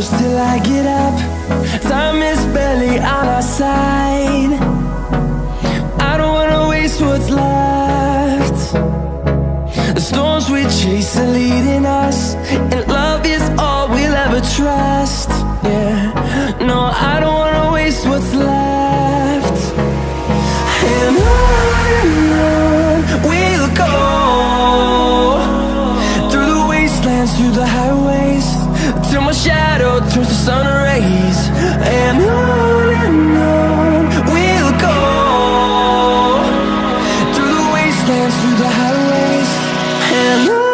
close till I get up. Time is barely on our side. I don't wanna waste what's left. The storms we chase are leading us, and love is all we'll ever trust. Yeah, no, I don't wanna waste what's left. And on we'll go, through the wastelands, through the highways, till my shadow turns to sun rays. And on we'll go, through the wastelands, through the highways, and on.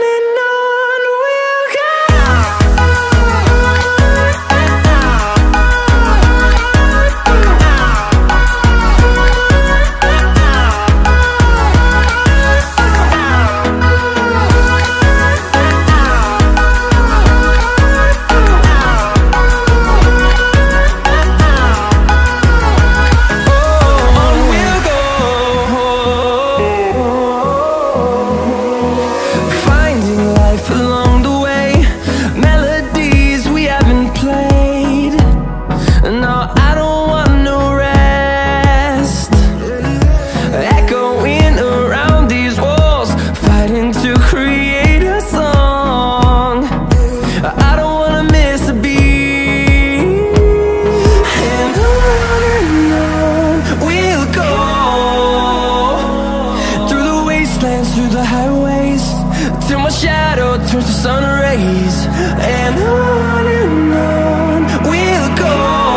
Through the highways, till my shadow turns to sun rays. And on we'll go,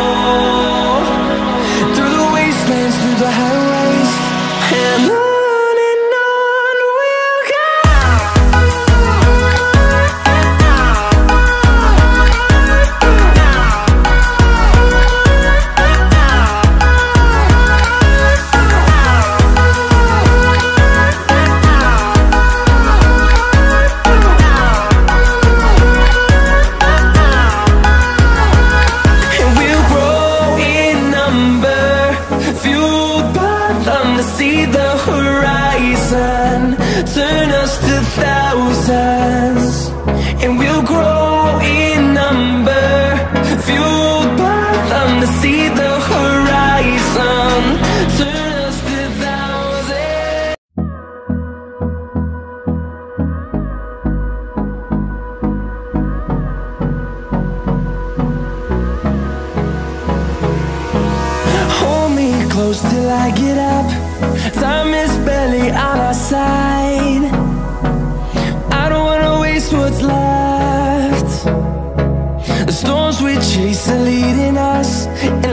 through the wastelands, through the highways, and on. See the horizon, turn us to thousands, and we'll grow in number, fueled by them to see the horizon, turn us to thousands. Hold me close till I get up. Time is barely on our side. I don't wanna waste what's left. The storms we chase are leading us, and